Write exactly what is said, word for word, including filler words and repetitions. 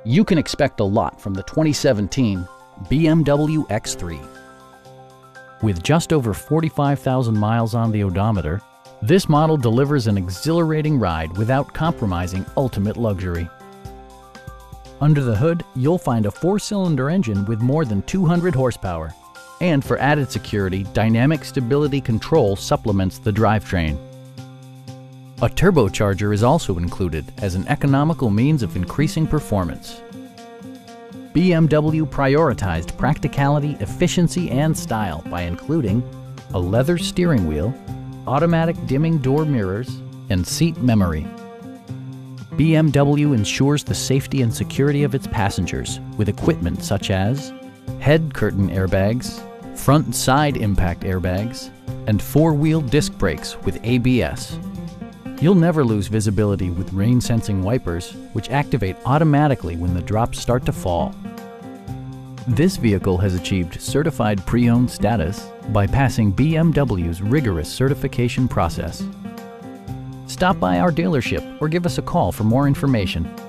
You can expect a lot from the twenty seventeen B M W X three. With just over forty-five thousand miles on the odometer, this model delivers an exhilarating ride without compromising ultimate luxury. Under the hood, you'll find a four-cylinder engine with more than two hundred horsepower. And for added security, dynamic stability control supplements the drivetrain. A turbocharger is also included as an economical means of increasing performance. B M W prioritized practicality, efficiency, and style by including a leather steering wheel, automatic dimming door mirrors, and seat memory. B M W ensures the safety and security of its passengers with equipment such as head curtain airbags, front and side impact airbags, and four-wheel disc brakes with A B S. You'll never lose visibility with rain-sensing wipers, which activate automatically when the drops start to fall. This vehicle has achieved certified pre-owned status by passing B M W's rigorous certification process. Stop by our dealership or give us a call for more information.